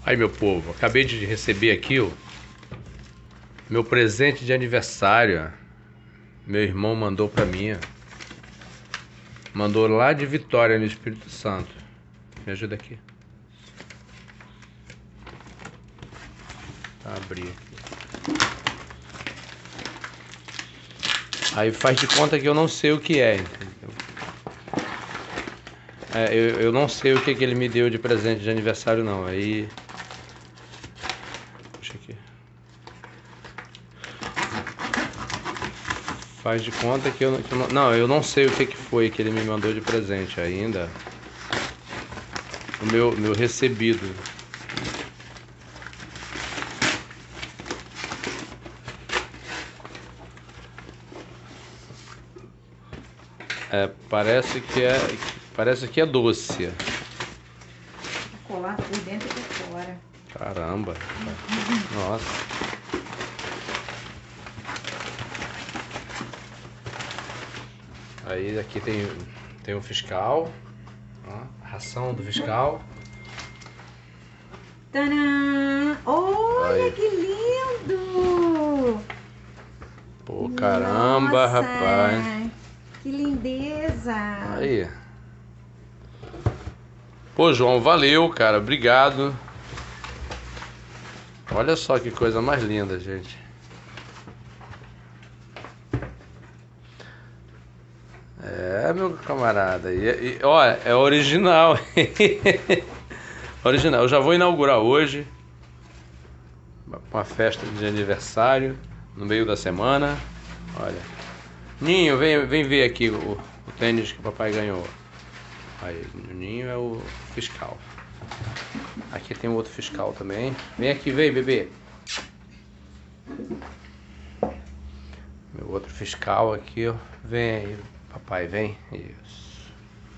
Aí, meu povo, acabei de receber aqui, ó, meu presente de aniversário. Meu irmão mandou pra mim, ó. Mandou lá de Vitória, no Espírito Santo. Me ajuda aqui. Tá, abrir aqui. Aí faz de conta que eu não sei o que é, entendeu? Eu não sei o que ele me deu de presente de aniversário, não. Aí... Puxa aqui. Faz de conta que eu não... Não, eu não sei o que foi que ele me mandou de presente ainda. O meu recebido. Parece que é doce. Colar por dentro e por fora. Caramba. Nossa. Aí aqui tem o fiscal. Ó, a ração do fiscal. Tadã! Olha Aí. que lindo! Pô, caramba, Nossa, rapaz. que lindeza! Aí. Pô, João, valeu, cara. Obrigado. Olha só que coisa mais linda, gente. Meu camarada. Olha, é original. Original. Eu já vou inaugurar hoje uma festa de aniversário no meio da semana. Olha. Ninho, vem ver aqui o tênis que o papai ganhou. Aí, o Ninho é o fiscal. Aqui tem outro fiscal também. Vem aqui, vem, bebê. Meu outro fiscal aqui, ó. Vem aí, papai, vem. Isso.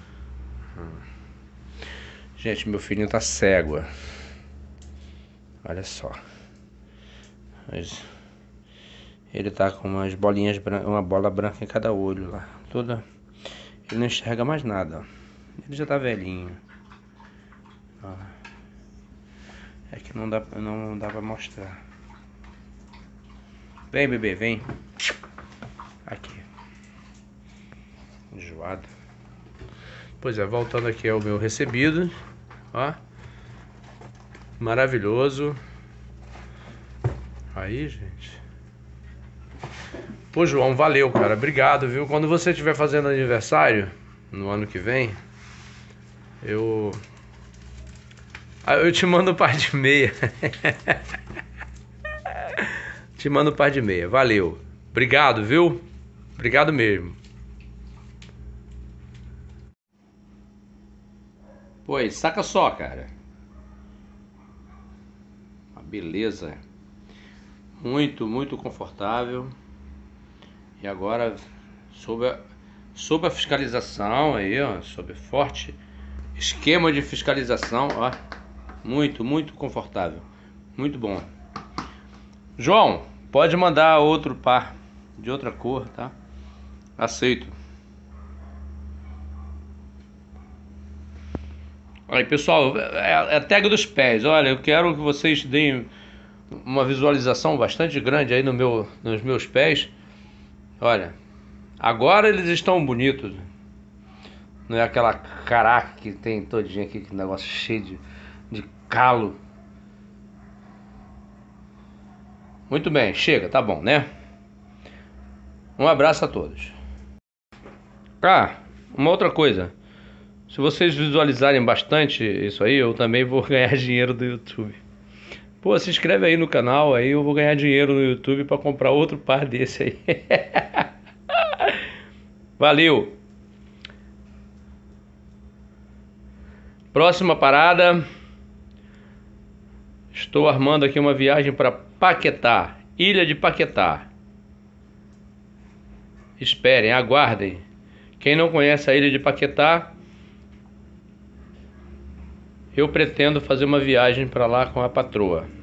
Gente, meu filhinho tá cego. Olha só. Mas ele tá com umas bolinhas brancas, uma bola branca em cada olho lá. Toda. Ele não enxerga mais nada, ó. Ele já tá velhinho. Ó. É que não dá pra mostrar. Vem, bebê, vem. Aqui. Enjoado. Pois é, voltando aqui ao meu recebido. Ó. Maravilhoso. Aí, gente. Pô, João, valeu, cara. Obrigado, viu? Quando você estiver fazendo aniversário, no ano que vem, eu te mando um par de meia. Te mando um par de meia. Valeu. Obrigado, viu? Obrigado mesmo. Pois, saca só, cara. Uma beleza. Muito, muito confortável. E agora, sob a fiscalização aí, ó. Sob forte esquema de fiscalização, ó. Muito, muito confortável. Muito bom. João, pode mandar outro par de outra cor, tá? Aceito. Aí, pessoal, é a tag dos pés. Olha, eu quero que vocês deem uma visualização bastante grande aí nos meus pés. Olha, agora eles estão bonitos. Não é aquela caraca que tem todinha aqui, que negócio cheio de calo. Muito bem, chega, tá bom, né? Um abraço a todos. Uma outra coisa. Se vocês visualizarem bastante isso aí, eu também vou ganhar dinheiro do YouTube. Pô, se inscreve aí no canal, aí eu vou ganhar dinheiro no YouTube pra comprar outro par desse aí. Valeu! Próxima parada. Estou armando aqui uma viagem para Paquetá, Ilha de Paquetá. Esperem, aguardem. Quem não conhece a Ilha de Paquetá, eu pretendo fazer uma viagem para lá com a patroa.